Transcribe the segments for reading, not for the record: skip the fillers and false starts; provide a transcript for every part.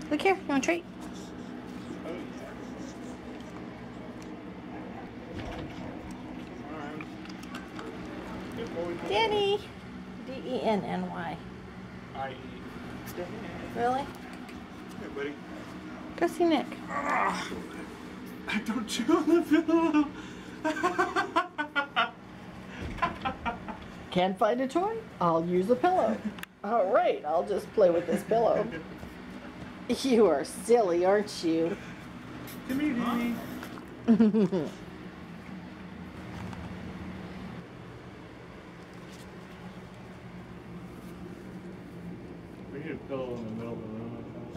Look here. You want a treat? Oh, yeah. Good boy. Danny. D-E-N-N-Y. I-E. Really? Hey, buddy. Go see Nick. Don't chew on the pillow. Can't find a toy? I'll use a pillow. All right, I'll just play with this pillow. You are silly, aren't you? Come here, Danny. We need a pillow in the middle of the room.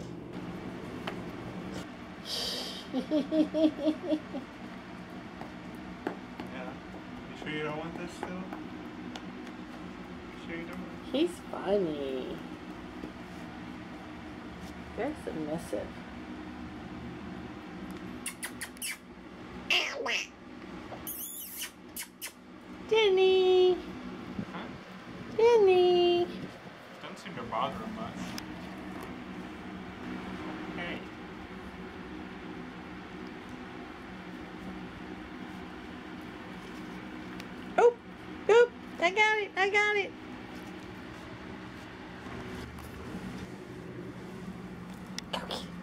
Yeah. You sure you don't want this still? You sure you don't? He's funny. Very submissive. Danny! Huh? Danny! Doesn't seem to bother him much. Hey. Oh! Oop! I got it! I got it! Go get it.